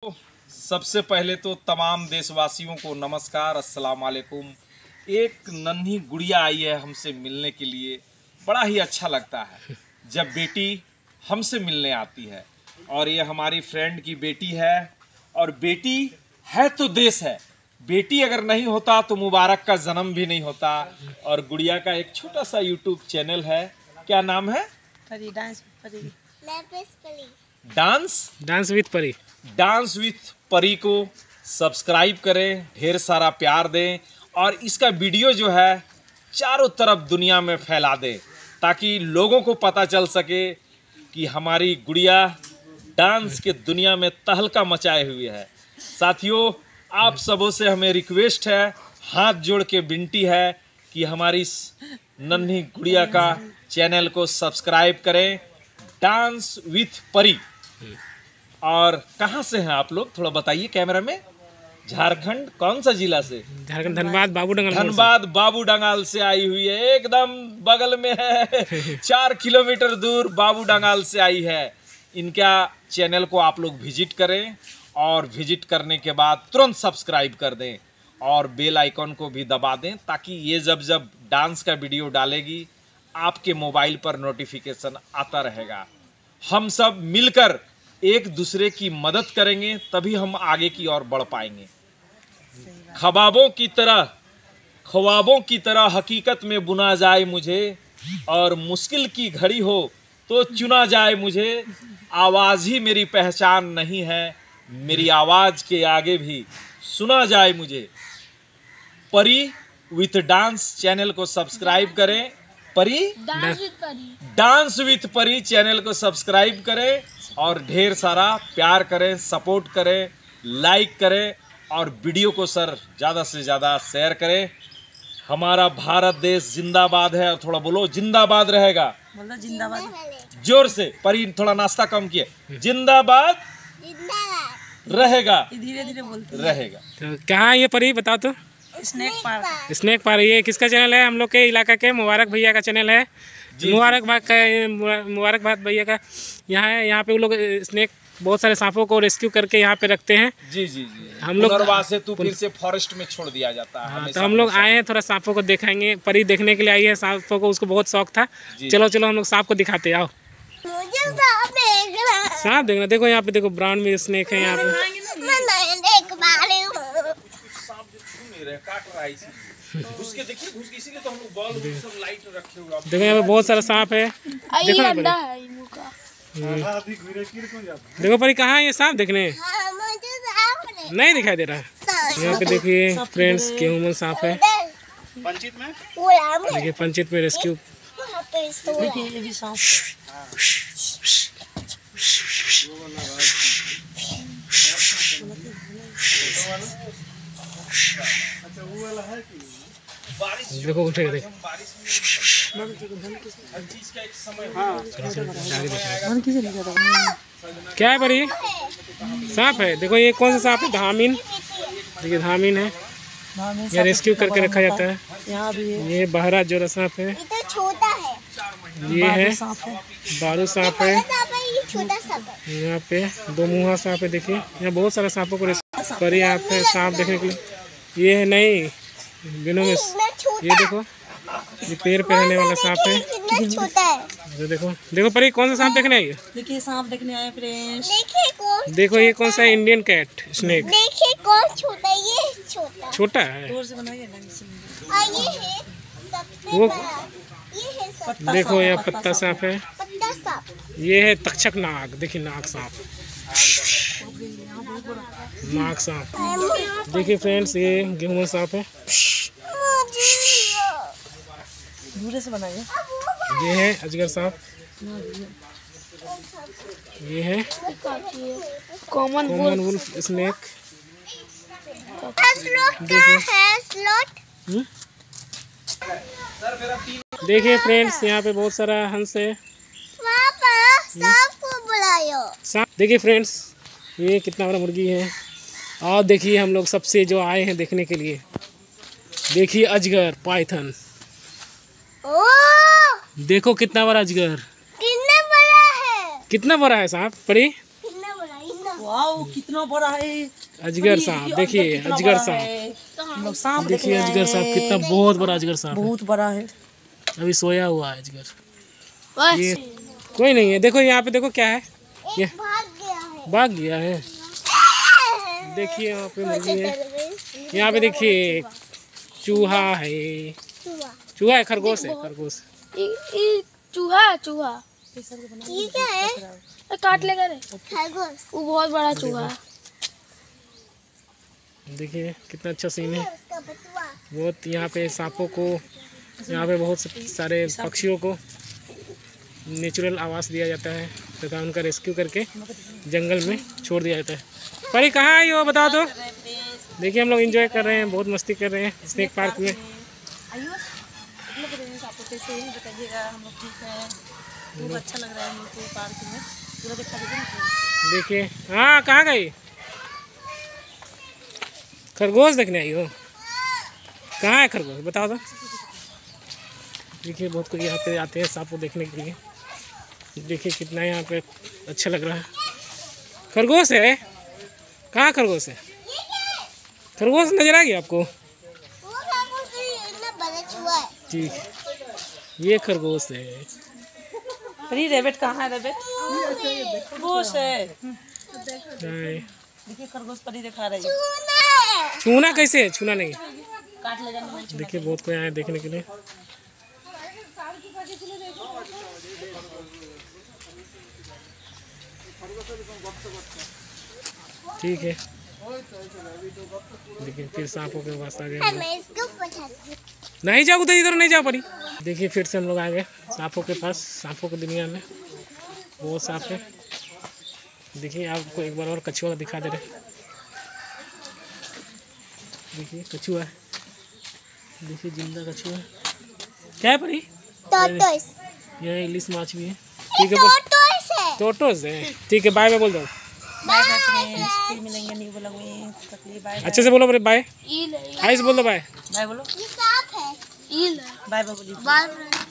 सबसे पहले तो तमाम देशवासियों को नमस्कार, अस्सलाम वालेकुम। एक नन्ही गुड़िया आई है हमसे मिलने के लिए। बड़ा ही अच्छा लगता है जब बेटी हमसे मिलने आती है। और ये हमारी फ्रेंड की बेटी है। और बेटी है तो देश है। बेटी अगर नहीं होता तो मुबारक का जन्म भी नहीं होता। और गुड़िया का एक छोटा सा यूट्यूब चैनल है। क्या नाम है? परी डांस परी डांस विथ परी को सब्सक्राइब करें, ढेर सारा प्यार दें और इसका वीडियो जो है चारों तरफ दुनिया में फैला दें ताकि लोगों को पता चल सके कि हमारी गुड़िया डांस के दुनिया में तहलका मचाए हुए है। साथियों, आप सबों से हमें रिक्वेस्ट है, हाथ जोड़ के विनती है कि हमारी इस नन्ही गुड़िया का चैनल को सब्सक्राइब करें, डांस विथ परी। और कहाँ से हैं आप लोग, थोड़ा बताइए कैमरा में। झारखंड कौन सा जिला से? झारखंड धनबाद बाबू डंगाल से आई हुई है। एकदम बगल में है 4 किलोमीटर दूर बाबू डंगाल से आई है। इनका चैनल को आप लोग विजिट करें और विजिट करने के बाद तुरंत सब्सक्राइब कर दें और बेल आइकॉन को भी दबा दें ताकि ये जब डांस का वीडियो डालेगी आपके मोबाइल पर नोटिफिकेशन आता रहेगा। हम सब मिलकर एक दूसरे की मदद करेंगे तभी हम आगे की ओर बढ़ पाएंगे। ख्वाबों की तरह हकीकत में बुना जाए मुझे और मुश्किल की घड़ी हो तो चुना जाए मुझे। आवाज़ ही मेरी पहचान नहीं है, मेरी आवाज़ के आगे भी सुना जाए मुझे। परी विथ डांस चैनल को सब्सक्राइब करें। डांस विथ परी चैनल को सब्सक्राइब करें और ढेर सारा प्यार करें, सपोर्ट करें, लाइक करें और वीडियो को ज़्यादा से ज़्यादा शेयर करें। हमारा भारत देश जिंदाबाद है। और थोड़ा बोलो, जिंदाबाद रहेगा। बोलो जिंदाबाद। जोर से। परी थोड़ा नाश्ता कम किए। जिंदाबाद रहेगा। धीरे धीरे बोलते रहेगा। तो कहाँ है ये परी, बताओ तो। Snake park. ये किसका चैनल है? हम लोग के इलाका के मुबारक भैया का चैनल है। मुबारक भैया का यहाँ पे वो लोग स्नेक बहुत सारे सांपों को रेस्क्यू करके यहाँ पे रखते हैं। जी। हम लोग से तो फिर से फॉरेस्ट में छोड़ दिया जाता है। तो हम लोग आए हैं, थोड़ा सांपों को देखेंगे। परी देखने के लिए आई है सांपों को, उसको बहुत शौक था। चलो हम लोग सांप को दिखाते हैं। आओ, सांप देखना। देखो यहाँ पे, देखो ब्राउन में स्नेक है यहाँ पे। देखो यहाँ पे बहुत सारा सांप है। देखो ना देखो परी, कहाँ है ये सांप देखने? नहीं दिखाई दे रहा है। यहाँ पे देखिए फ्रेंड्स, ह्यूमन सांप है। देखिए पंचित में रेस्क्यू। देखो उठे देखो। क्या है परी? सांप है। देखो ये कौन सा सांप है? धामिन। देखिए धामिन है, ये रेस्क्यू करके रखा जाता है। यहाँ भी है। ये बहरा जोरा सांप है। ये है बारू सांप है। यहाँ पे 2 मुँहा सांप है। देखिए यहाँ बहुत सारे सांपों को परी यहाँ पे सांप देखने के लिए। ये है नहीं बिनों में, ये देखो ये पैर पे रहने वाला सांप है। ये देखो परी, कौन सा सांप देखने आई है? देखिए सांप देखने आए फ्रेंड्स। देखो ये कौन सा इंडियन कैट स्नेक। देखिए कौन छोटा, ये छोटा है। दूर से बनाइए ना। ये है सबसे वो बड़ा, ये है देखो ये पत्ता सांप है। पत्ता सांप। ये है तक्षक नाग। देखिए नाग सांप, नाग सांप। देखिए फ्रेंड्स, ये गेहूं सांप है। दूर से बनाइए। ये है अजगर सांप। ये है कॉमन वुल्फ स्नेक। देखिए फ्रेंड्स, यहाँ पे बहुत सारा हंस है। सांप। देखिए फ्रेंड्स, ये कितना बड़ा मुर्गी है। और देखिए हम लोग सबसे जो आए हैं देखने के लिए, देखिए अजगर पाइथन। देखो कितना बड़ा अजगर। कितना बड़ा है सांप परी? वाओ कितना बड़ा है। अजगर सांप, देखिए अजगर सांप, हम लोग सांप देखिए देखने अजगर आए सांप हैं। कितना बहुत बड़ा अजगर सांप है। बहुत बड़ा है। अभी सोया हुआ है अजगर। बस ये कोई नहीं है, देखो यहाँ पे देखो क्या है, ये भाग गया है। भाग गया है। देखिए यहाँ पे मुर्गी है, यहाँ पे देखिए चूहा है, चूहा है, खरगोश है, खरगोश। ये चूहा है, चूहा। ये क्या है? काट लेगा रे खरगोश। वो बहुत बड़ा चूहा है। देखिए कितना अच्छा सीन है। उसका बचवा। बहुत यहाँ पे सांपों को, यहाँ पे बहुत सारे पक्षियों को नेचुरल आवास दिया जाता है तथा उनका रेस्क्यू करके जंगल में छोड़ दिया जाता है। परी कहाँ आई हो बता दो। देखिए हम लोग एंजॉय कर रहे हैं, बहुत मस्ती कर रहे हैं स्नेक पार्क में। आइए आपको कैसे ही बताइएगा। हम लोग ठीक है, बहुत अच्छा लग रहा है हम लोग को पार्क में। पूरा देखा दीजिए। देखिए हाँ कहाँ गई, खरगोश देखने आई हो, कहाँ है खरगोश बताओ तो। देखिए बहुत कोई यहाँ पे आते हैं सांप को देखने के लिए। देखिए कितना यहाँ पे अच्छा लग रहा है। खरगोश है, कहाँ खरगोश है, खरगोश नजर आ गया आपको। वो खरगोश इतना बड़ा चूहा है। ठीक है, ये खरगोश है। अरे रेबिट कहाँ है? रेबिट खरगोश है। हाय। देखिए खरगोश परी दिखा रही है। चूहा है। छूना कैसे है, छूना नहीं। काट ले जाने। देखिए बहुत कोई आए देखने के लिए। ठीक है, देखिए फिर सांपों के पास आ गए हम लोग। मैं इसको पटाती हूँ। नहीं जाओ उधर, इधर नहीं जा पड़ी। देखिए फिर से हम लोग आ गए सांपों के पास, सांपों की दुनिया में बहुत सांप है। देखिए आपको एक बार और कछुआ दिखा दे रहे। देखिए कछुआ है, देखिए जिंदा कछुआ है। क्या है परी? टोटोस। यह इलिस माछ भी है। ठीक है, टोटोस है। टोटोस है। ठीक है, बाय बाय बोल दो। बाय बाय फ्रेंड्स, फिर मिलेंगे न्यू ब्लॉग में। तकलीफ बाय अच्छे से बोलो बाय, ईल है। हाय से बोल दो बाय। बाय बोलो। ये सांप है। ईल है। बाय बाय बोलिए। बाय।